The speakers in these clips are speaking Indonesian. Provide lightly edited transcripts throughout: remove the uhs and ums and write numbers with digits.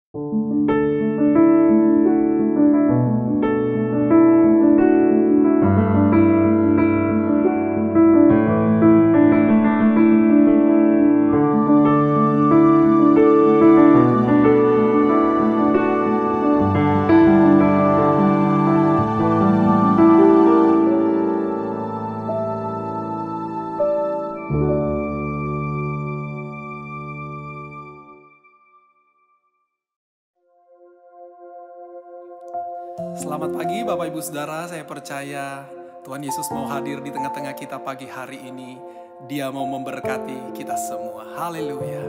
Selamat pagi Bapak Ibu Saudara, saya percaya Tuhan Yesus mau hadir di tengah-tengah kita pagi hari ini. Dia mau memberkati kita semua. Haleluya.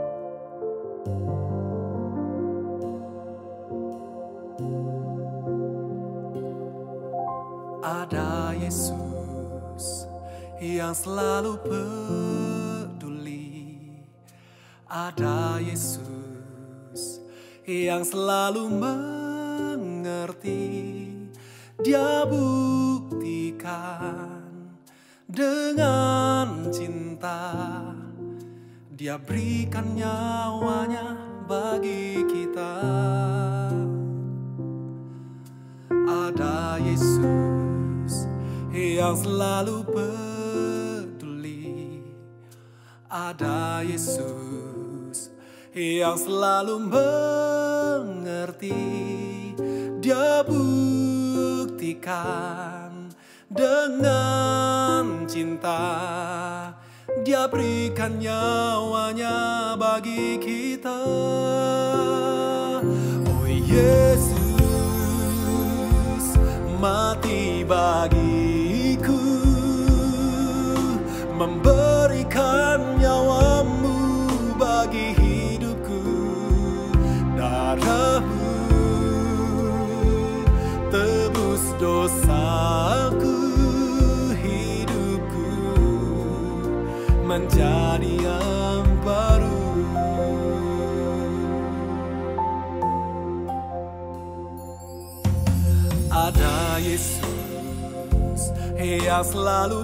Ada Yesus yang selalu peduli. Ada Yesus yang selalu mengerti. Dia buktikan dengan cinta. Dia berikan nyawanya bagi kita. Ada Yesus yang selalu peduli. Ada Yesus yang selalu mengerti. Dia buktikan dengan cinta. Dia berikan nyawanya bagi kita. Oh Yesus mati bagiku, memberikan nyawamu bagi hidupku. Darahmu tebus dosaku, hidupku menjadi yang baru. Ada Yesus yang selalu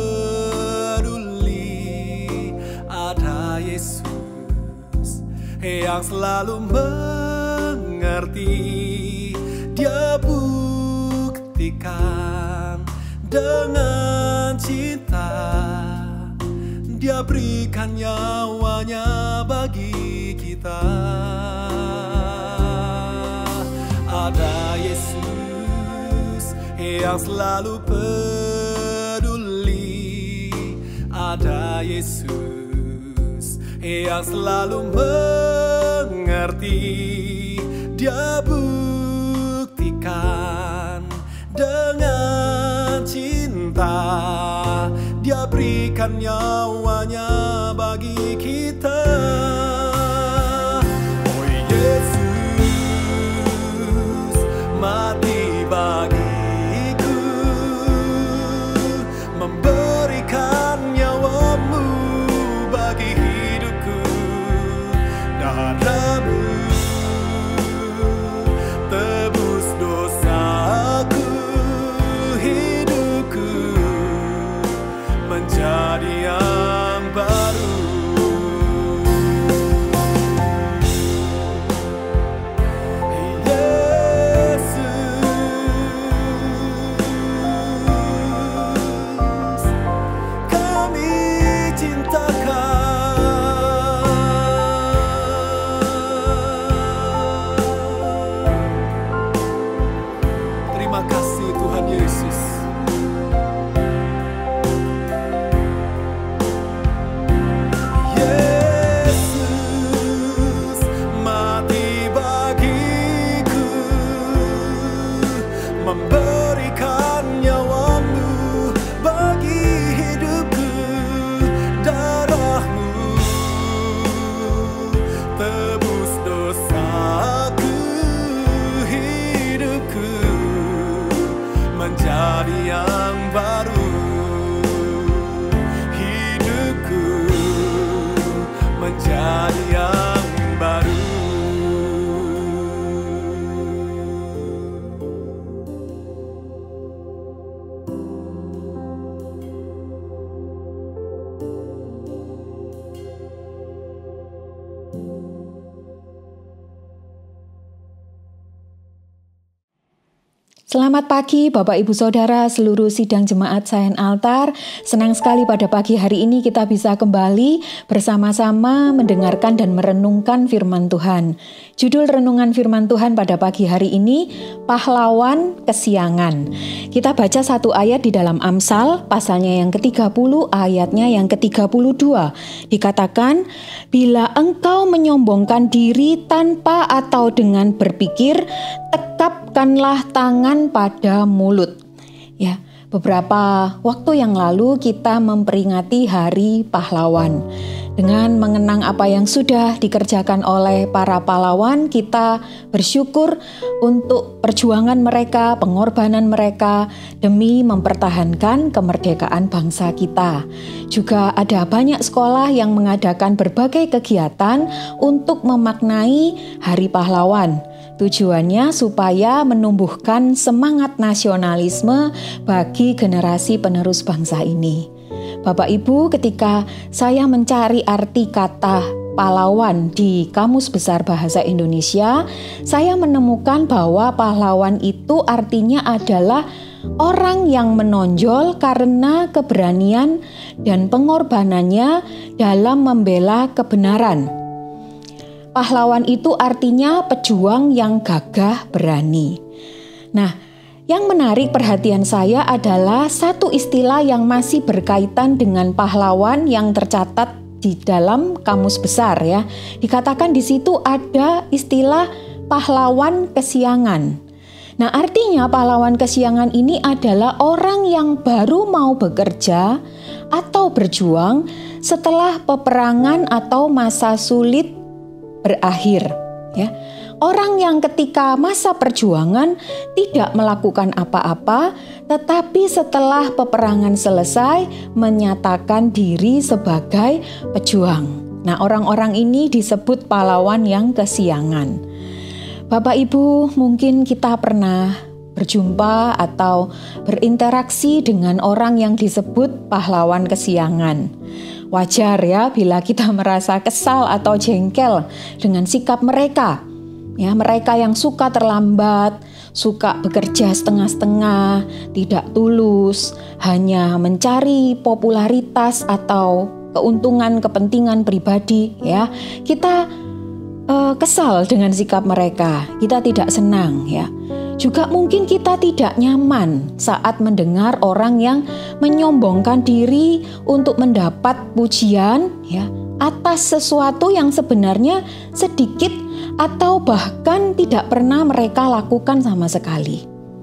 peduli. Ada Yesus yang selalu mengerti. Dia buktikan dengan cinta. Dia berikan nyawanya bagi kita. Ada Yesus yang selalu peduli. Ada Yesus yang selalu mengerti. Dia buktikan dengan cinta. Dia berikan nyawanya bagi kita. Oh Yesus mati bagiku, memberikan nyawamu bagi hidupku. Darahmu tebus dosaku, hidupku menjadi yang Selamat pagi Bapak Ibu Saudara seluruh sidang jemaat Zion Altar. Senang sekali pada pagi hari ini kita bisa kembali bersama-sama mendengarkan dan merenungkan firman Tuhan. Judul renungan firman Tuhan pada pagi hari ini, Pahlawan Kesiangan. Kita baca satu ayat di dalam Amsal, pasalnya yang ke-30, ayatnya yang ke-32. Dikatakan, bila engkau menyombongkan diri tanpa atau dengan berpikir, tekapkanlah tangan pada mulut. Ya, beberapa waktu yang lalu kita memperingati Hari Pahlawan. Dengan mengenang apa yang sudah dikerjakan oleh para pahlawan, kita bersyukur untuk perjuangan mereka, pengorbanan mereka demi mempertahankan kemerdekaan bangsa kita. Juga ada banyak sekolah yang mengadakan berbagai kegiatan untuk memaknai Hari Pahlawan. Tujuannya supaya menumbuhkan semangat nasionalisme bagi generasi penerus bangsa ini. Bapak Ibu, ketika saya mencari arti kata pahlawan di Kamus Besar Bahasa Indonesia, saya menemukan bahwa pahlawan itu artinya adalah orang yang menonjol karena keberanian dan pengorbanannya dalam membela kebenaran. Pahlawan itu artinya pejuang yang gagah berani. Nah, yang menarik perhatian saya adalah satu istilah yang masih berkaitan dengan pahlawan yang tercatat di dalam Kamus Besar ya. Dikatakan di situ ada istilah pahlawan kesiangan. Nah, artinya pahlawan kesiangan ini adalah orang yang baru mau bekerja atau berjuang setelah peperangan atau masa sulit berakhir ya. Orang yang ketika masa perjuangan tidak melakukan apa-apa, tetapi setelah peperangan selesai menyatakan diri sebagai pejuang. Nah, orang-orang ini disebut pahlawan yang kesiangan. Bapak Ibu, mungkin kita pernah berjumpa atau berinteraksi dengan orang yang disebut pahlawan kesiangan. Wajar ya bila kita merasa kesal atau jengkel dengan sikap mereka. Ya, mereka yang suka terlambat, suka bekerja setengah-setengah, tidak tulus, hanya mencari popularitas atau keuntungan kepentingan pribadi, ya. Kita kesal dengan sikap mereka, kita tidak senang, ya. Juga mungkin kita tidak nyaman saat mendengar orang yang menyombongkan diri untuk mendapat pujian, ya, atas sesuatu yang sebenarnya sedikit atau bahkan tidak pernah mereka lakukan sama sekali.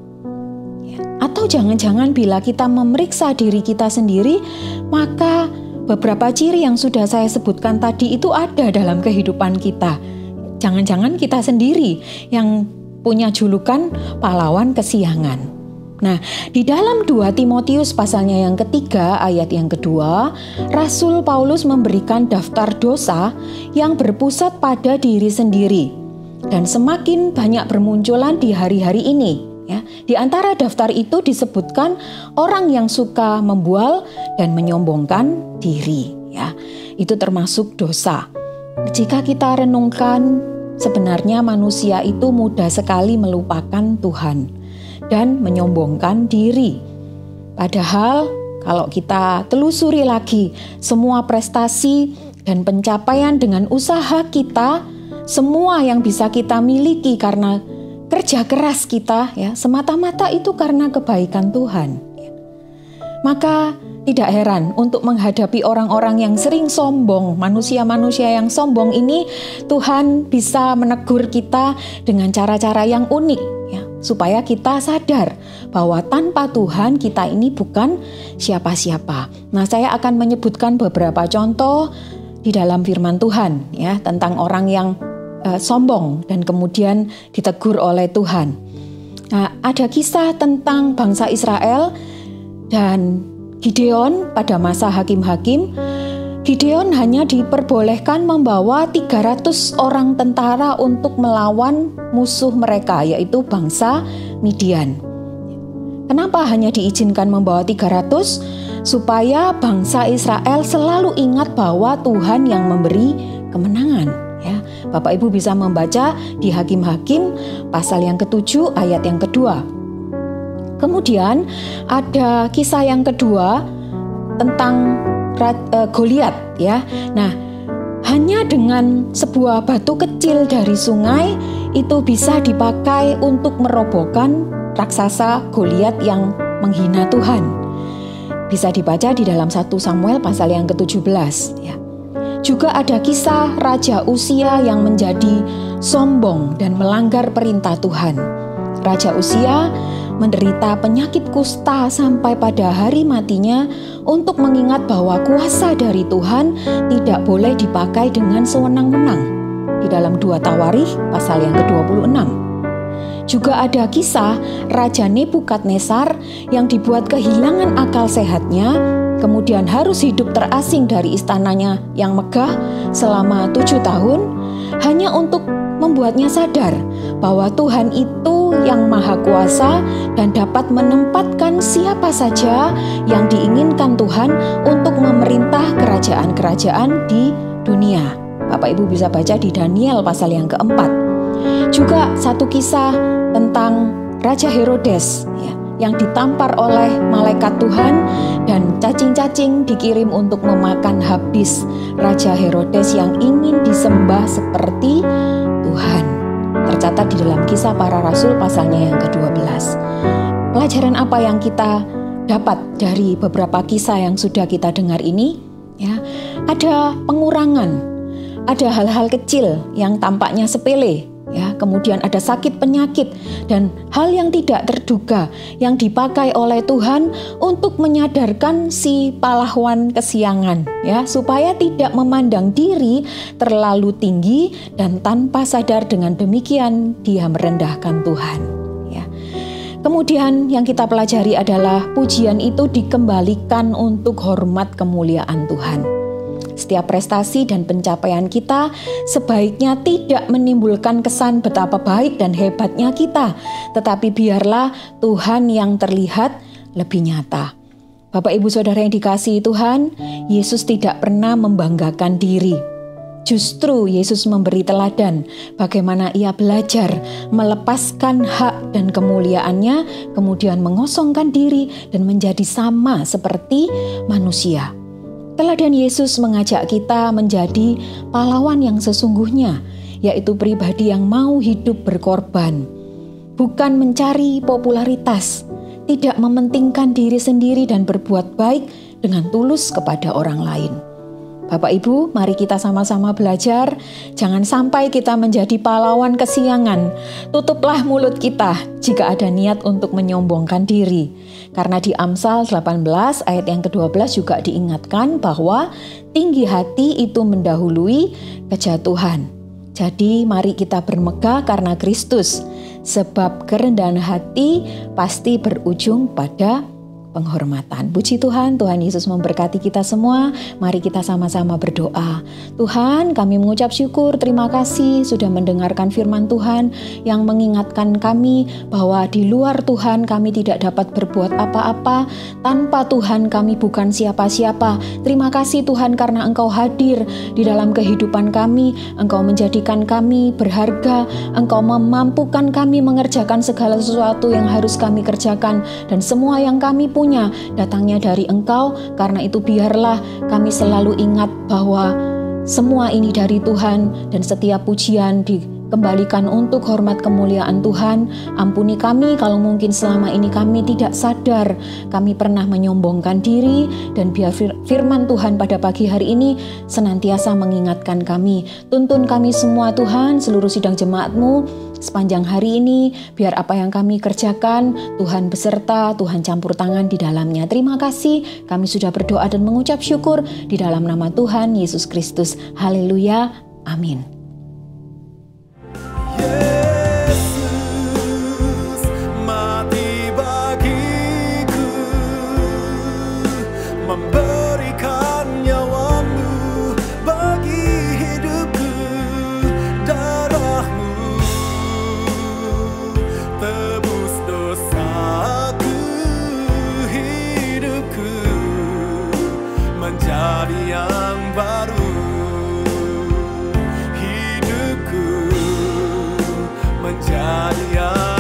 Atau jangan-jangan bila kita memeriksa diri kita sendiri, maka beberapa ciri yang sudah saya sebutkan tadi itu ada dalam kehidupan kita. Jangan-jangan kita sendiri yang punya julukan pahlawan kesiangan. Nah, di dalam 2 Timotius pasalnya yang ketiga ayat yang kedua, Rasul Paulus memberikan daftar dosa yang berpusat pada diri sendiri dan semakin banyak bermunculan di hari-hari ini. Ya, di antara daftar itu disebutkan orang yang suka membual dan menyombongkan diri. Ya, itu termasuk dosa. Jika kita renungkan, sebenarnya manusia itu mudah sekali melupakan Tuhan dan menyombongkan diri. Padahal kalau kita telusuri lagi semua prestasi dan pencapaian dengan usaha kita, semua yang bisa kita miliki karena kerja keras kita ya, semata-mata itu karena kebaikan Tuhan. Maka tidak heran untuk menghadapi orang-orang yang sering sombong, manusia-manusia yang sombong ini, Tuhan bisa menegur kita dengan cara-cara yang unik ya, supaya kita sadar bahwa tanpa Tuhan kita ini bukan siapa-siapa. Nah, saya akan menyebutkan beberapa contoh di dalam firman Tuhan ya, tentang orang yang sombong dan kemudian ditegur oleh Tuhan. Nah, ada kisah tentang bangsa Israel dan Gideon pada masa hakim-hakim. Gideon hanya diperbolehkan membawa 300 orang tentara untuk melawan musuh mereka, yaitu bangsa Midian. Kenapa hanya diizinkan membawa 300? Supaya bangsa Israel selalu ingat bahwa Tuhan yang memberi kemenangan. Ya, Bapak Ibu bisa membaca di Hakim-Hakim pasal yang ke-7 ayat yang kedua. Kemudian ada kisah yang kedua tentang Goliat ya. Nah, hanya dengan sebuah batu kecil dari sungai itu bisa dipakai untuk merobohkan raksasa Goliat yang menghina Tuhan. Bisa dibaca di dalam 1 Samuel pasal yang ke-17 ya. Juga ada kisah Raja Uzia yang menjadi sombong dan melanggar perintah Tuhan. Raja Uzia menderita penyakit kusta sampai pada hari matinya untuk mengingat bahwa kuasa dari Tuhan tidak boleh dipakai dengan sewenang-wenang. Di dalam 2 Tawarikh pasal yang ke-26. Juga ada kisah Raja Nebukadnezar yang dibuat kehilangan akal sehatnya, kemudian harus hidup terasing dari istananya yang megah selama 7 tahun, hanya untuk membuatnya sadar bahwa Tuhan itu yang maha kuasa dan dapat menempatkan siapa saja yang diinginkan Tuhan untuk memerintah kerajaan-kerajaan di dunia. Bapak Ibu bisa baca di Daniel pasal yang keempat. Juga satu kisah tentang Raja Herodes ya, yang ditampar oleh malaikat Tuhan dan cacing-cacing dikirim untuk memakan habis Raja Herodes yang ingin disembah seperti Tuhan. Tercatat di dalam Kisah Para Rasul pasalnya yang ke-12. Pelajaran apa yang kita dapat dari beberapa kisah yang sudah kita dengar ini? Ya, ada pengurangan, ada hal-hal kecil yang tampaknya sepele. Ya, kemudian ada sakit penyakit dan hal yang tidak terduga yang dipakai oleh Tuhan untuk menyadarkan si pahlawan kesiangan ya, supaya tidak memandang diri terlalu tinggi dan tanpa sadar dengan demikian dia merendahkan Tuhan ya. Kemudian yang kita pelajari adalah pujian itu dikembalikan untuk hormat kemuliaan Tuhan. Setiap prestasi dan pencapaian kita sebaiknya tidak menimbulkan kesan betapa baik dan hebatnya kita, tetapi biarlah Tuhan yang terlihat lebih nyata. Bapak Ibu Saudara yang dikasihi Tuhan, Yesus tidak pernah membanggakan diri. Justru Yesus memberi teladan bagaimana ia belajar melepaskan hak dan kemuliaannya, kemudian mengosongkan diri dan menjadi sama seperti manusia. Teladan Yesus mengajak kita menjadi pahlawan yang sesungguhnya, yaitu pribadi yang mau hidup berkorban, bukan mencari popularitas, tidak mementingkan diri sendiri dan berbuat baik dengan tulus kepada orang lain. Bapak Ibu, mari kita sama-sama belajar, jangan sampai kita menjadi pahlawan kesiangan. Tutuplah mulut kita jika ada niat untuk menyombongkan diri. Karena di Amsal 18 ayat yang ke-12 juga diingatkan bahwa tinggi hati itu mendahului kejatuhan. Jadi mari kita bermegah karena Kristus, sebab kerendahan hati pasti berujung pada penghormatan. Puji Tuhan, Tuhan Yesus memberkati kita semua. Mari kita sama-sama berdoa. Tuhan, kami mengucap syukur, terima kasih sudah mendengarkan firman Tuhan yang mengingatkan kami bahwa di luar Tuhan kami tidak dapat berbuat apa-apa. Tanpa Tuhan kami bukan siapa-siapa. Terima kasih Tuhan karena Engkau hadir di dalam kehidupan kami. Engkau menjadikan kami berharga. Engkau memampukan kami mengerjakan segala sesuatu yang harus kami kerjakan. Dan semua yang kami punya datangnya dari Engkau. Karena itu biarlah kami selalu ingat bahwa semua ini dari Tuhan dan setiap pujian dikembalikan untuk hormat kemuliaan Tuhan. Ampuni kami kalau mungkin selama ini kami tidak sadar kami pernah menyombongkan diri, dan biar firman Tuhan pada pagi hari ini senantiasa mengingatkan kami. Tuntun kami semua Tuhan, seluruh sidang jemaat-Mu sepanjang hari ini, biar apa yang kami kerjakan Tuhan beserta, Tuhan campur tangan di dalamnya. Terima kasih, kami sudah berdoa dan mengucap syukur di dalam nama Tuhan Yesus Kristus. Haleluya, amin. Yesus mati bagiku, memberikan nyawa-Mu bagi hidupku. Darah-Mu tebus dosaku, hidupku menjadi yang baru. Hidupku menjadi yang